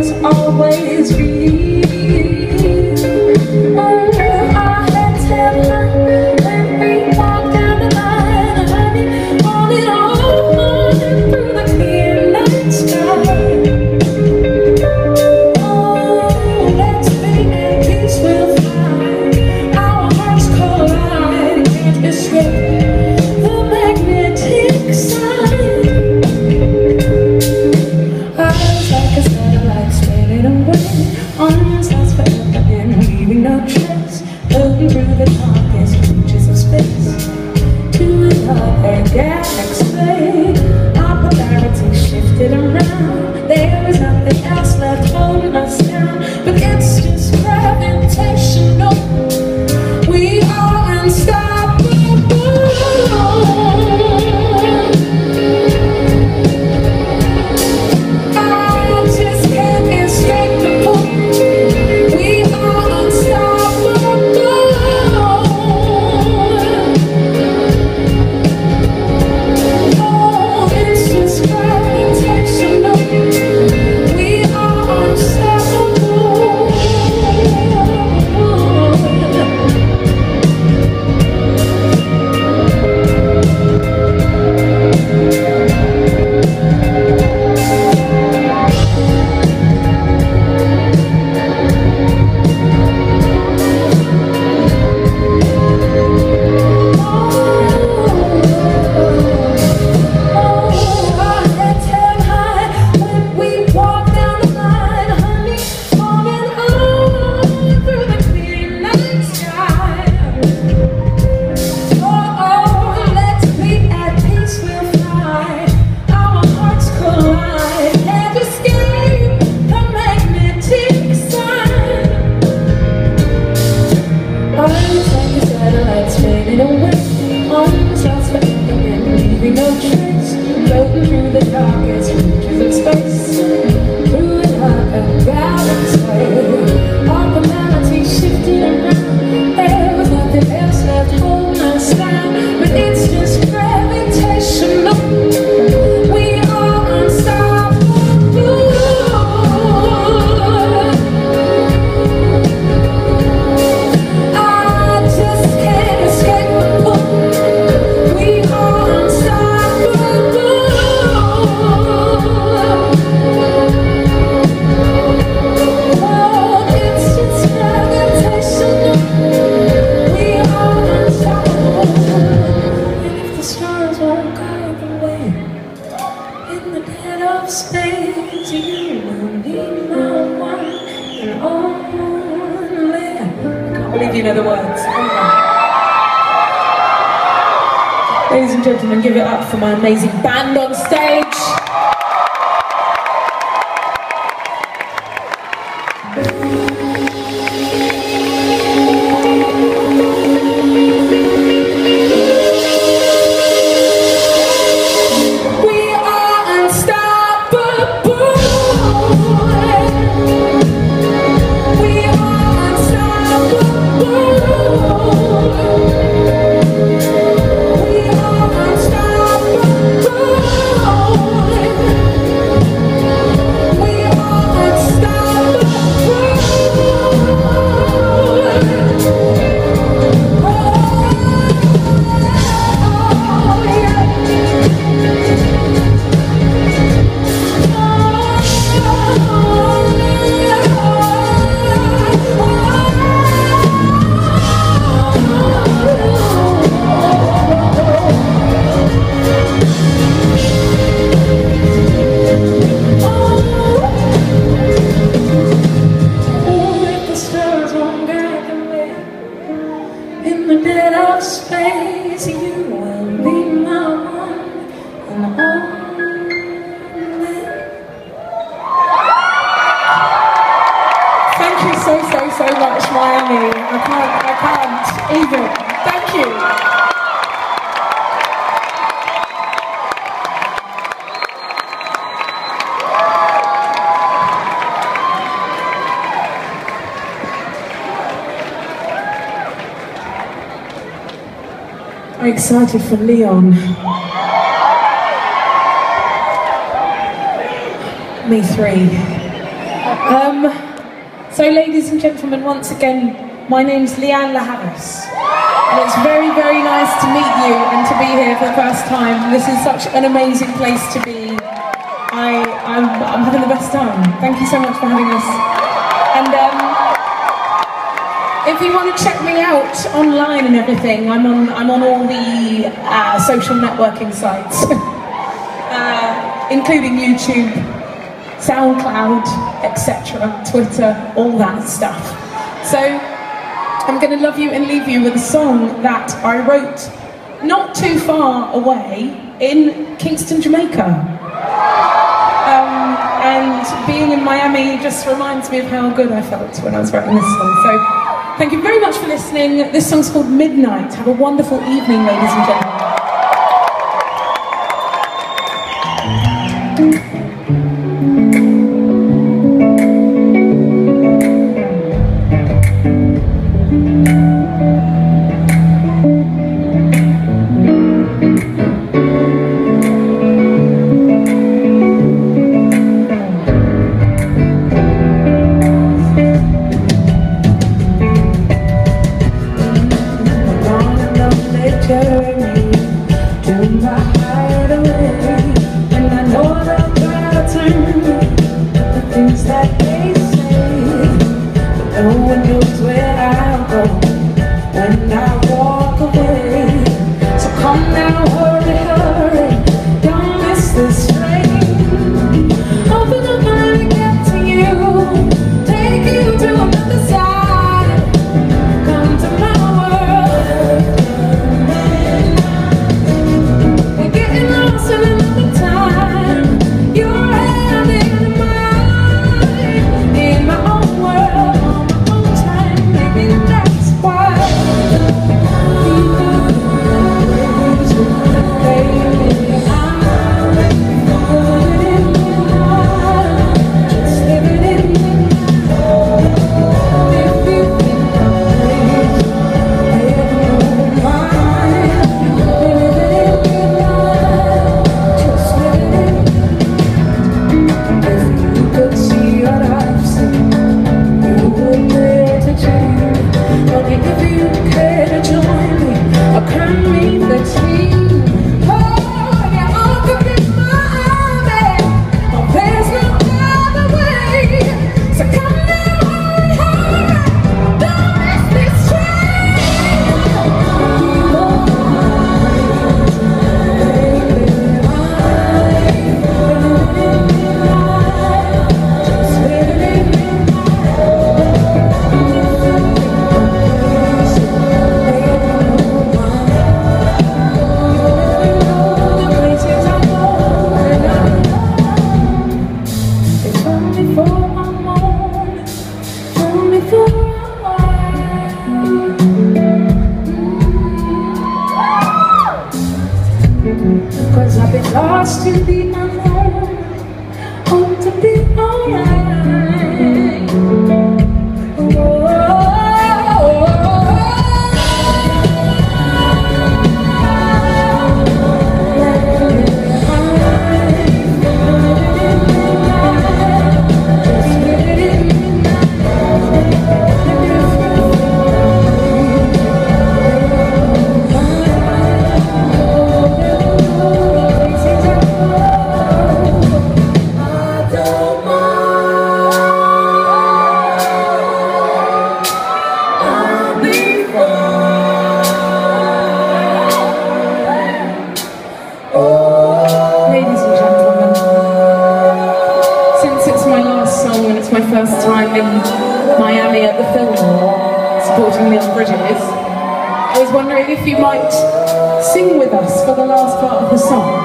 was always real. Oh, I had to tell her when we walked down the line, honey, on and on through the clear night sky. Oh, let's be at peace, we'll fly. Our hearts collide, can't escape the magnetic side. Eyes like a satellite spinning away, arms lost forever and leaving no trace, floating through the darkest reaches of space to another galaxy. Our polarity shifted around, there is nothing else left holding us down, but it's just gravitational. We are unstoppable. Floating through the darkest reaches of space, through another galaxy. Our polarity shifted around, there was nothing else left holding us down, but it's just gravitational. We are unstoppable. I just can't escape the pull. We are unstoppable. Space, you will be my one and only. I can't believe you know the words. Ladies and gentlemen, give it up for my amazing band on stage. Space, you will be my one and only. Thank you so much, Miami. I can't even. Thank you. I'm excited for Leon. Me three. So ladies and gentlemen, once again, my name's Lianne La Havas. And it's very, very nice to meet you and to be here for the first time. This is such an amazing place to be. I'm having the best time. Thank you so much for having us. And if you want to check me out online and everything, I'm on all the social networking sites, including YouTube, SoundCloud, etc., Twitter, all that stuff. So I'm going to love you and leave you with a song that I wrote not too far away in Kingston, Jamaica. And being in Miami just reminds me of how good I felt when I was writing this song. So thank you very much for listening. This song's called Midnight. Have a wonderful evening, ladies and gentlemen. Lost in the unknown, hope to be alright. My first time in Miami at the Fillmore, supporting the Bridges. I was wondering if you might sing with us for the last part of the song.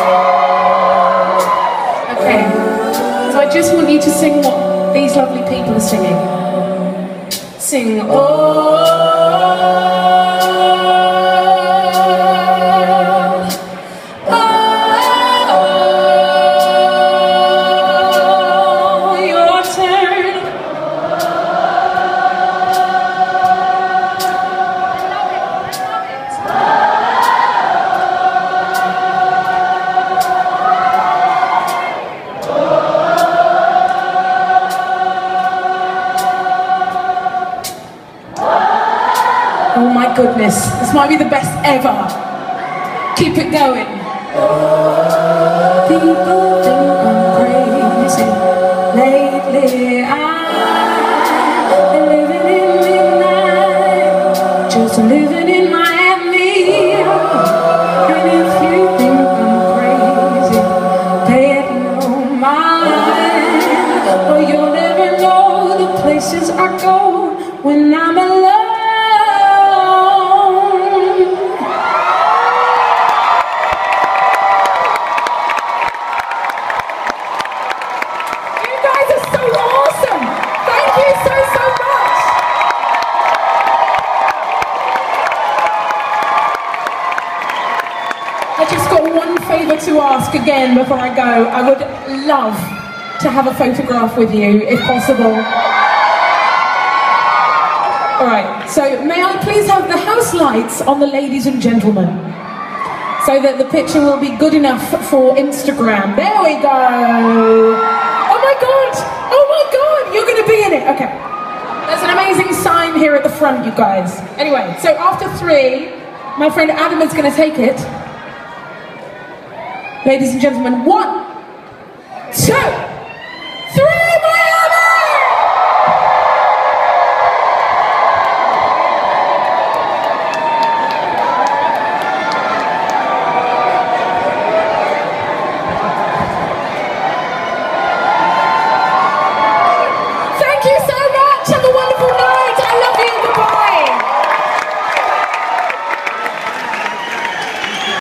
Okay, so I just want you to sing what these lovely people are singing. Sing, oh. goodness, this might be the best ever. Keep it going. People think I'm crazy. Lately I've been living in midnight, just living in Miami. And if you think I'm crazy, pay it no mind. Or you'll never know the places I go when I'm alone. I just got one favour to ask again before I go. I would love to have a photograph with you, if possible. Alright, so may I please have the house lights on the ladies and gentlemen, so that the picture will be good enough for Instagram. There we go! Oh my god! Oh my god! You're going to be in it! Okay. There's an amazing sign here at the front, you guys. Anyway, so after 3, my friend Adam is going to take it. Ladies and gentlemen, 1, 2...